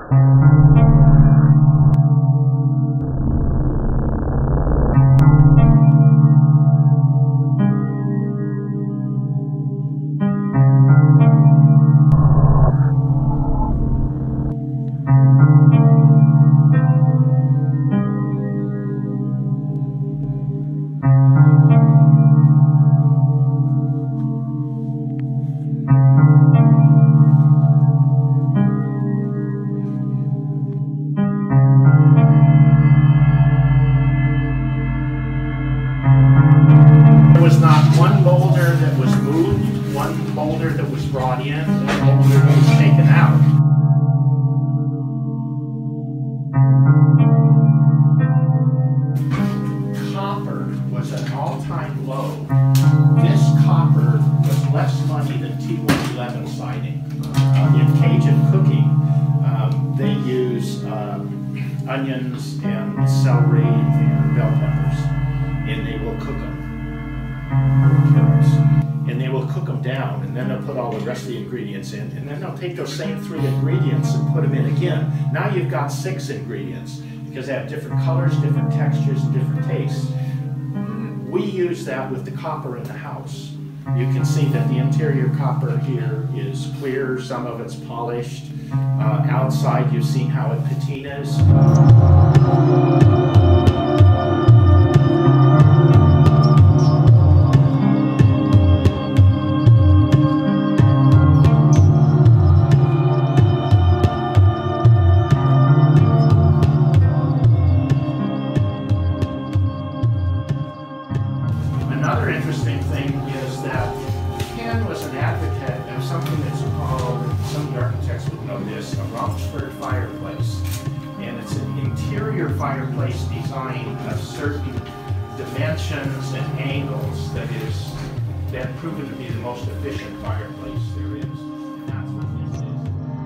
Boulder that was brought in, and boulder that was taken out. Copper was at an all-time low. This copper was less money than T111 siding. In Cajun cooking, they use onions and celery and bell peppers, and they will cook them. And they will cook them down, and then they'll put all the rest of the ingredients in, and then they'll take those same 3 ingredients and put them in again. Now you've got 6 ingredients, because they have different colors, different textures, and different tastes. We use that with the copper in the house. You can see that the interior copper here is clear, some of it's polished. Outside you've seen how it patinas. Another interesting thing is that Ken was an advocate of something that's called, some of the architects would know this, a Rochford fireplace. And it's an interior fireplace design of certain dimensions and angles that is been proven to be the most efficient fireplace there is. And that's what this is.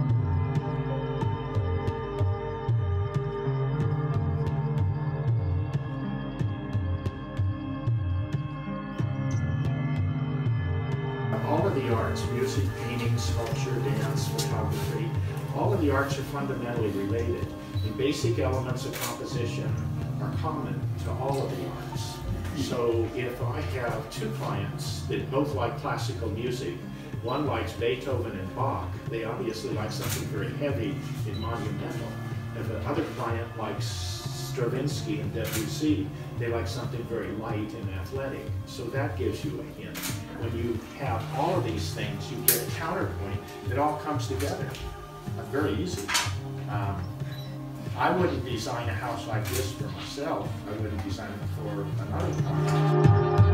All of the arts, music, painting, sculpture, dance, photography, all of the arts are fundamentally related. The basic elements of composition are common to all of the arts. So if I have 2 clients that both like classical music, one likes Beethoven and Bach, they obviously like something very heavy and monumental. If the other client likes Stravinsky and Debussy, they like something very light and athletic. So that gives you a hint. When you have all of these things, you get a counterpoint that all comes together. Very easy. I wouldn't design a house like this for myself. I wouldn't design it for another client.